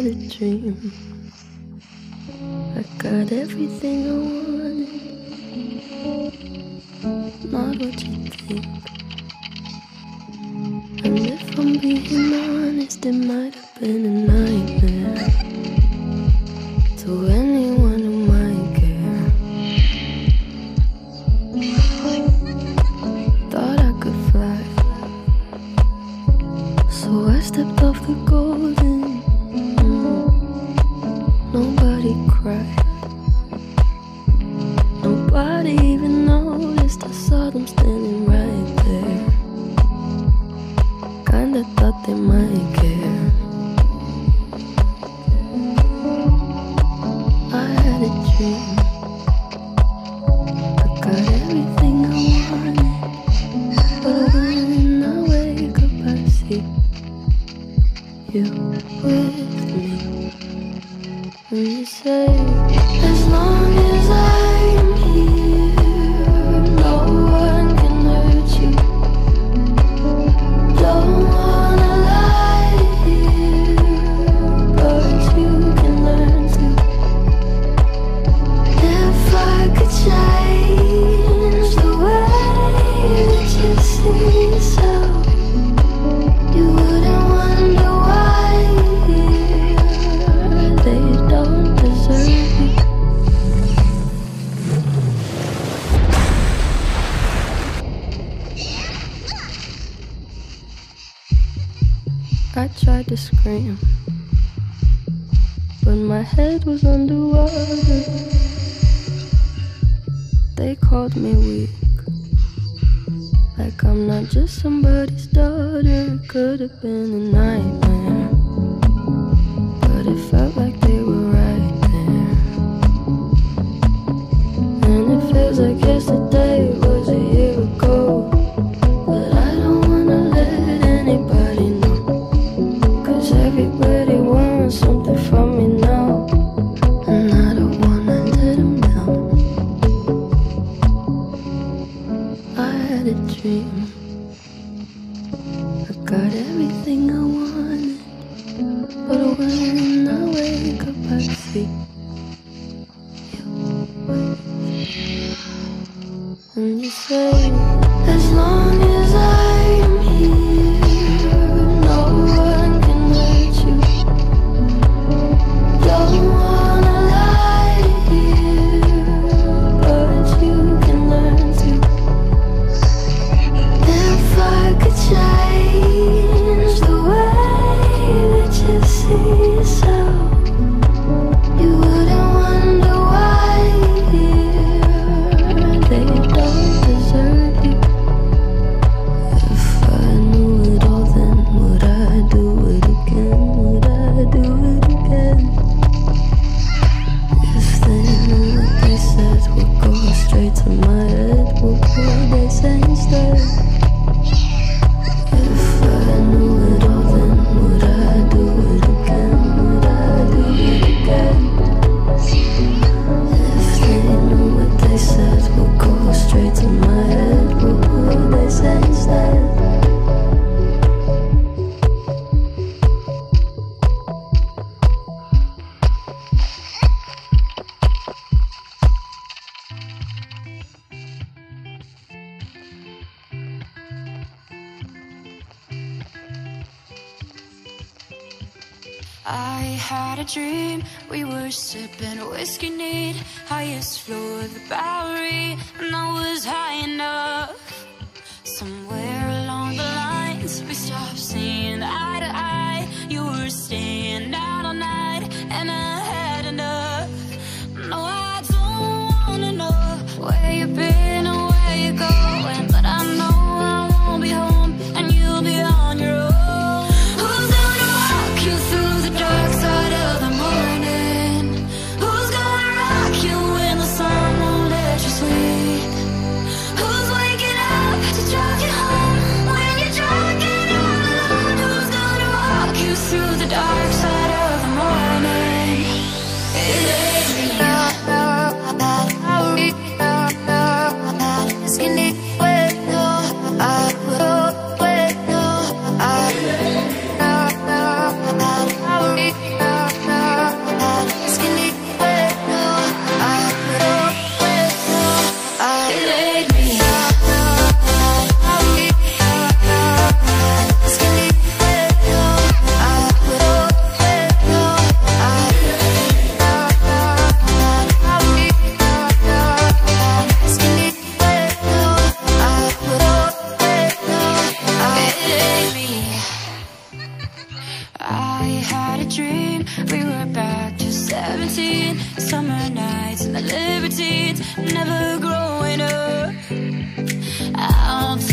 a dream. I got everything I wanted, not what you think. And if I'm being honest, it might have been a nightmare to anyone who might care. Thought I could fly, so I stepped off the golden. Nobody cried, nobody even noticed. I saw them standing right there. Kinda thought they might care. I had a dream, I got everything I wanted, but when I wake up I see you with me. And you say, as long as I'm here, no one can hurt you. Don't wanna lie here, but you can learn to. If I could change the way that you see yourself, you wouldn't wonder why they don't deserve you. I tried to scream, but my head was underwater. They called me weak, like I'm not just somebody's daughter. It could have been a nightmare, but it felt like they were right there. And it feels like yesterday was a year ago, but I don't wanna let anybody know, 'cause everybody wants something from me now, and I don't wanna let them down. I had a dream, I got everything I wanted, but when I wake up I see you with me. And you say, as long as I'm here, no one can hurt you. Don't wanna lie here, but you can learn to. If I could change the way that you see yourself, you wouldn't wonder why they don't deserve you. If I knew it all, then would I do it again? Would I do it again? If they knew what they said would go straight to my head, what would they say instead? If I knew it all, then would I do it again? Would I do it again? If they knew what they said would go straight to my head, what would they say instead? I had a dream, we were sipping whiskey neat, highest floor of the Bowery, and I was high enough. Somewhere along the lines, we stopped seeing eye to eye. You were staying out all night, and I had enough. No, I don't wanna know where you've been or where you're going, but I know I won't be home, and you'll be on your own. Who's gonna walk you through the dark side of the morning? Who's gonna rock you when the sun won't let you sleep? Who's waking routine. Summer nights and the libertines, never growing up. I'll